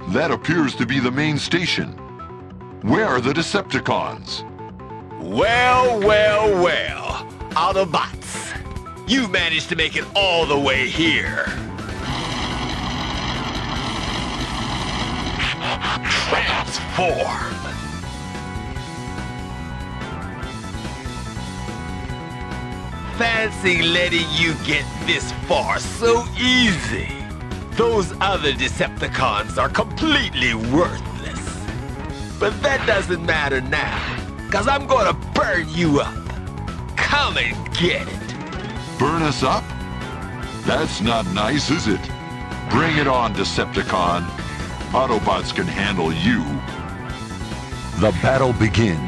That appears to be the main station. Where are the Decepticons? Well, Autobots, you managed to make it all the way here. Transform. Fancy letting you get this far so easy. Those other Decepticons are completely worthless. But that doesn't matter now, 'cause I'm gonna burn you up. Come and get it. Burn us up? That's not nice, is it? Bring it on, Decepticon. Autobots can handle you. The battle begins.